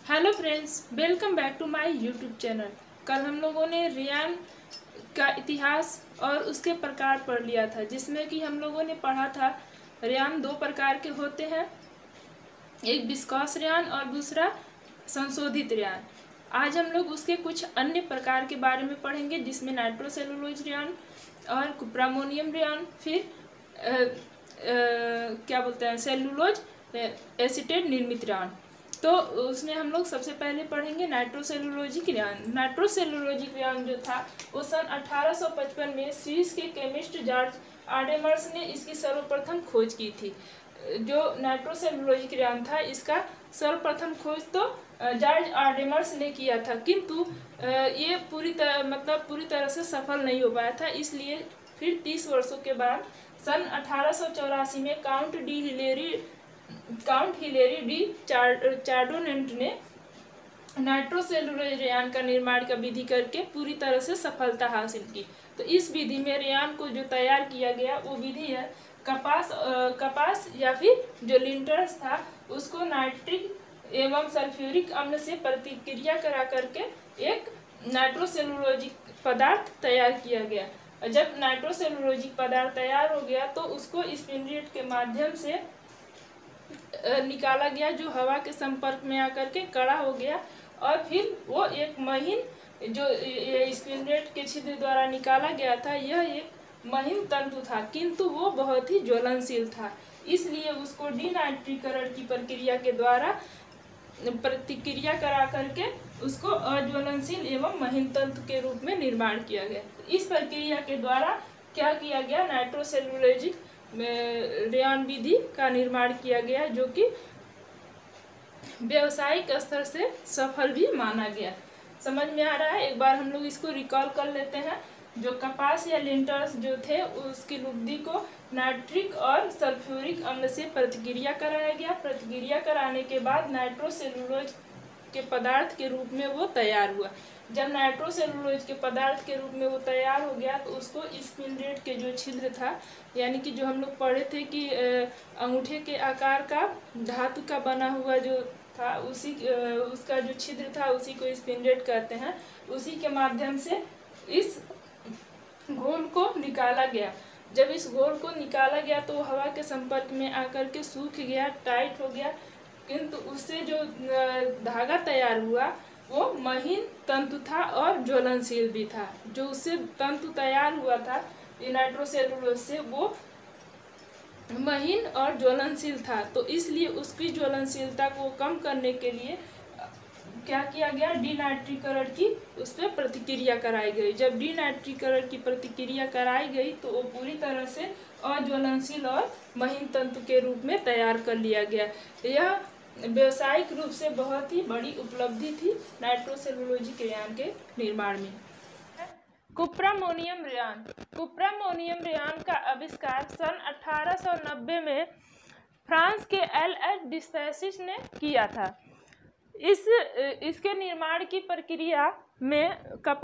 Hello friends, welcome back to my YouTube channel. कल हम लोगों ने रेयान का इतिहास और उसके प्रकार पढ़ लिया था, जिसमें कि हम लोगों ने पढ़ा था रेयान दो प्रकार के होते हैं, एक विस्कॉस रेयान और दूसरा संशोधित रेयान। आज हम लोग उसके कुछ अन्य प्रकार के बारे में पढ़ेंगे, जिसमें नाइट्रोसेलुलोज रेयान और कुप्रामोनियम रेयान, फिर क्या बोलते हैं सेलुलोज एसीटेट निर्मित रेयान। तो उसमें हम लोग सबसे पहले पढ़ेंगे नाइट्रोसेलुलोजिक रेयान। नाइट्रोसेलुलोजिक रेयान जो था वो सन 1855 में स्विस के केमिस्ट जॉर्ज आर्डेमर्स ने इसकी सर्वप्रथम खोज की थी। जो नाइट्रोसेलुलोजिक रेयान था इसका सर्वप्रथम खोज तो जॉर्ज आर्डेमर्स ने किया था, किंतु ये पूरी तरह से सफल नहीं हो पाया था। इसलिए फिर 30 वर्षों के बाद सन 1884 में काउंट हिलेरी डी चार्डोनेंट ने नाइट्रोसेलुलोज रेयान का निर्माण का विधि करके पूरी तरह से सफलता हासिल की। तो इस विधि में रेयान को जो तैयार किया गया वो विधि है कपास या फिर जो लिंटर्स था उसको नाइट्रिक एवं सल्फ्यूरिक अम्ल से प्रतिक्रिया करा करके एक नाइट्रोसेलुलोजिक पदार्थ तैयार किया गया। जब नाइट्रोसेलुलोजिक पदार्थ तैयार हो गया तो उसको स्पिनरेट के माध्यम से निकाला गया, जो हवा के संपर्क में आकर के कड़ा हो गया, और फिर वो एक महीन जो स्पिनरेट के छिद्र द्वारा निकाला गया था यह एक महीन तंतु था, किंतु वो बहुत ही ज्वलनशील था। इसलिए उसको डिनाइट्रीकरण की प्रक्रिया के द्वारा प्रतिक्रिया करा करके उसको अज्वलनशील एवं महीन तंतु के रूप में निर्माण किया गया। इस प्रक्रिया के द्वारा क्या किया गया, नाइट्रोसेलुलोजिक रेयान विधि का निर्माण किया गया, जो कि व्यावसायिक स्तर से सफल भी माना गया। समझ में आ रहा है? एक बार हम लोग इसको रिकॉल कर लेते हैं। जो कपास या लिंटर्स जो थे उसकी लुगदी को नाइट्रिक और सल्फ्यूरिक अम्ल से प्रतिक्रिया कराया गया। प्रतिक्रिया कराने के बाद नाइट्रोसेलुलोज के पदार्थ के रूप में वो तैयार हुआ। जब नाइट्रोसेलुलोज के पदार्थ के रूप में वो तैयार हो गया तो उसको स्पिनरेट के जो छिद्र था, यानी कि जो हम लोग पढ़े थे कि अंगूठे के आकार का धातु का बना हुआ जो था उसका जो छिद्र था उसी को स्पिनरेट कहते हैं। उसी के माध्यम से इस घोल को निकाला गया। जब इस घोल को निकाला गया तो हवा के संपर्क में आकर के सूख गया, टाइट हो गया, किंतु उससे जो धागा तैयार हुआ वो महीन तंतु था और ज्वलनशील भी था। जो उससे तंतु तैयार हुआ था नाइट्रोसेलुलोज से वो महीन और ज्वलनशील था। तो इसलिए उसकी ज्वलनशीलता को कम करने के लिए क्या किया गया, डिनाइट्रीकरण की उस पर प्रतिक्रिया कराई गई। जब डिनाइट्रीकरण की प्रतिक्रिया कराई गई तो वो पूरी तरह से अज्वलनशील और महीन तंतु के रूप में तैयार कर लिया गया। यह व्यावसायिक रूप से बहुत ही बड़ी उपलब्धि थी नाइट्रोसेलुलोजिक रेयान के निर्माण में। कुप्रामोनियम रेयान। कुप्रामोनियम रेयान का आविष्कार सन 1890 में फ्रांस के एल.एच. डिस्पेसिस ने किया था। इसके निर्माण की प्रक्रिया में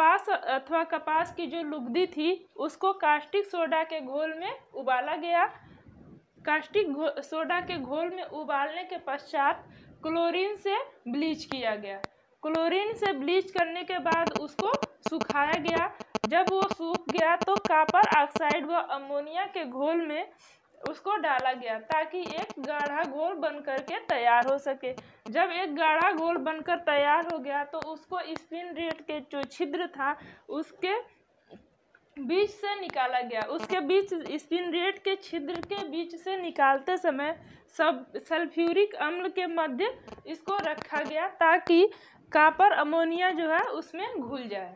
कपास की जो लुगदी थी उसको कास्टिक सोडा के घोल में उबाला गया। कास्टिक सोडा के घोल में उबालने के पश्चात क्लोरीन से ब्लीच किया गया। क्लोरीन से ब्लीच करने के बाद उसको सुखाया गया। जब वो सूख गया तो कॉपर ऑक्साइड व अमोनिया के घोल में उसको डाला गया ताकि एक गाढ़ा घोल बनकर के तैयार हो सके। जब एक गाढ़ा घोल बनकर तैयार हो गया तो उसको स्पिनरेट के जो छिद्र था उसके बीच से निकाला गया। उसके बीच स्पिनरेट के छिद्र के बीच से निकालते समय सल्फ्यूरिक अम्ल के मध्य इसको रखा गया ताकि कॉपर अमोनिया जो है उसमें घुल जाए।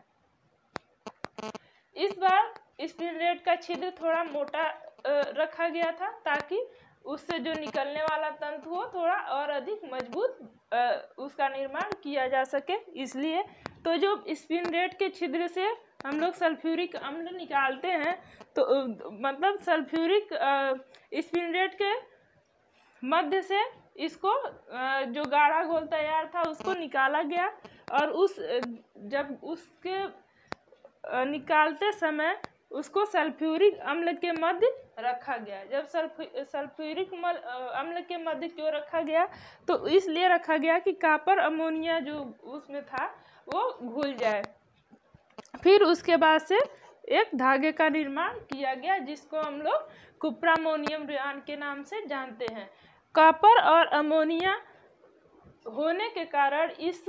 इस बार स्पिनरेट का छिद्र थोड़ा मोटा रखा गया था ताकि उससे जो निकलने वाला तंतु हो थोड़ा और अधिक मजबूत उसका निर्माण किया जा सके। इसलिए तो जो स्पिनरेट के छिद्र से हम लोग सल्फ्यूरिक अम्ल निकालते हैं तो मतलब सल्फ्यूरिक स्पिनरेट के मध्य से इसको जो गाढ़ा घोल तैयार था उसको निकाला गया, और जब उसके निकालते समय उसको सल्फ्यूरिक अम्ल के मध्य रखा गया। जब सल्फ्यूरिक अम्ल के मध्य क्यों रखा गया, तो इसलिए रखा गया कि कॉपर अमोनिया जो उसमें था वो घुल जाए। फिर उसके बाद से एक धागे का निर्माण किया गया जिसको हम लोग कुप्रामोनियम रेयॉन के नाम से जानते हैं। कॉपर और अमोनिया होने के कारण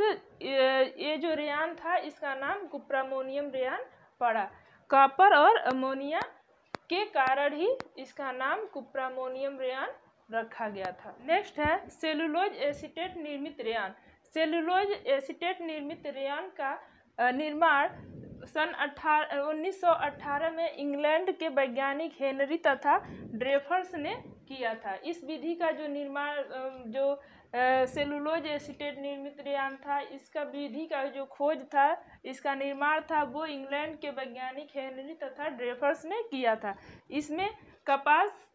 ये जो रेयॉन था इसका नाम कुप्रामोनियम रेयॉन पड़ा। कॉपर और अमोनिया के कारण ही इसका नाम कुप्रामोनियम रेयॉन रखा गया था। नेक्स्ट है सेलुलोज एसीटेट निर्मित रेयॉन। सेलुलोज एसीटेट निर्मित रेयॉन का निर्माण सन 1918 में इंग्लैंड के वैज्ञानिक हेनरी तथा ड्रेफर्स ने किया था। इस विधि का जो निर्माण जो सेलुलोज एसीटेट निर्मित रेयॉन था, इसका विधि का जो खोज था, इसका निर्माण था, वो इंग्लैंड के वैज्ञानिक हेनरी तथा ड्रेफर्स ने किया था। इसमें कपास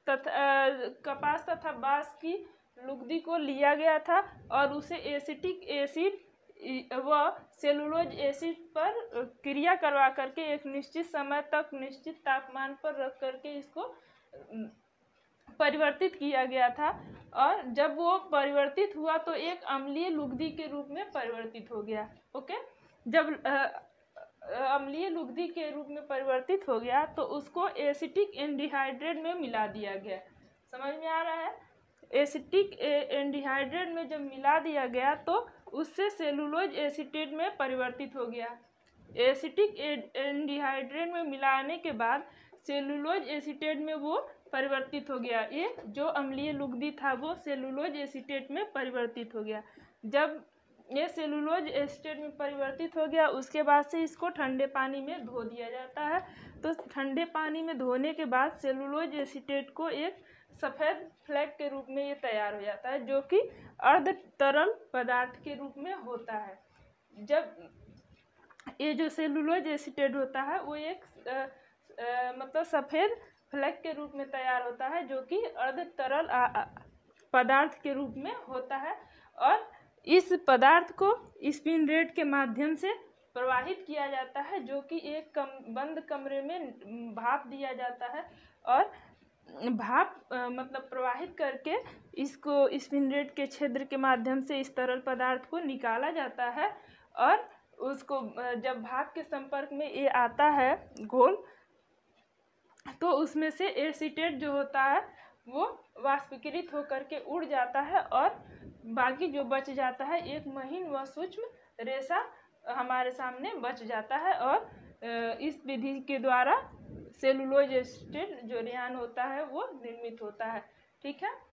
तथा बांस की लुगदी को लिया गया था और उसे एसिटिक एसिड व सेलुलोज एसिड पर क्रिया करवा करके एक निश्चित समय तक निश्चित तापमान पर रख करके इसको परिवर्तित किया गया था। और जब वो परिवर्तित हुआ तो एक अम्लीय लुगदी के रूप में परिवर्तित हो गया। ओके, जब अम्लीय लुगदी के रूप में परिवर्तित हो गया तो उसको एसिटिक एंडिहाइड्रेट में मिला दिया गया। समझ में आ रहा है? एसिटिक एंडिहाइड्रेट में जब मिला दिया गया तो उससे सेलुलोज एसीटेट में परिवर्तित हो गया। एसिटिक एंडिहाइड्रेट में मिलाने के बाद सेलुलोज एसीटेट में वो परिवर्तित हो गया। ये जो अम्लीय लुगदी था वो सेलुलोज एसीटेट में परिवर्तित हो गया। जब ये सेलुलोज एसीटेट में परिवर्तित हो गया उसके बाद से इसको ठंडे पानी में धो दिया जाता है। तो ठंडे पानी में धोने के बाद सेलुलोज एसीटेट को एक सफ़ेद फ्लैक के रूप में ये तैयार हो जाता है, जो कि अर्ध तरल पदार्थ के रूप में होता है। जब ये जो सेलुलोज एसीटेट होता है वो एक मतलब सफ़ेद फ्लैक के रूप में तैयार होता है, जो कि अर्ध तरल पदार्थ के रूप में होता है। और इस पदार्थ को स्पिनरेट के माध्यम से प्रवाहित किया जाता है, जो कि एक बंद कमरे में भाप दिया जाता है और भाप मतलब प्रवाहित करके इसको स्पिनरेट के छिद्र के माध्यम से इस तरल पदार्थ को निकाला जाता है। और उसको जब भाप के संपर्क में ये आता है घोल, तो उसमें से एसीटेट जो होता है वो वाष्पीकृत होकर के उड़ जाता है और बाकी जो बच जाता है एक महीन व सूक्ष्म रेशा हमारे सामने बच जाता है। और इस विधि के द्वारा सेलुलोज एसीटेट जो रेयॉन होता है वो निर्मित होता है। ठीक है।